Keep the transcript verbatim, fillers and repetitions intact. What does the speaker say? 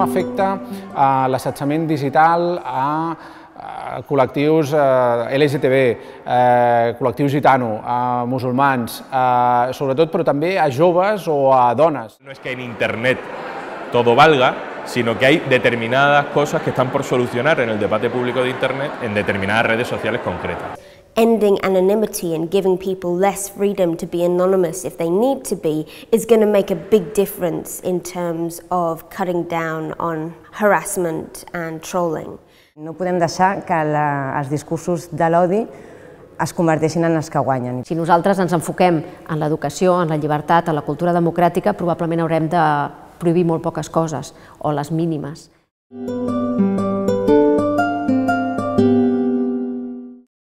com afecta l'assetjament digital a col·lectius L G T B, col·lectius gitano, musulmans, sobretot, però també a joves o a dones. No es que en Internet todo valga, sino que hay determinadas cosas que están por solucionar en el debate público de Internet en determinadas redes sociales concretas. Ending anonymity and giving people less freedom to be anonymous if they need to be is going to make a big difference in terms of cutting down on harassment and trolling. No podem deixar que la, els discursos de l'odi es converteixin en els que guanyen. Si nosaltres ens enfoquem en l'educació, en la llibertat, en la cultura democràtica, probablement haurem de prohibir molt poques coses, o les mínimes.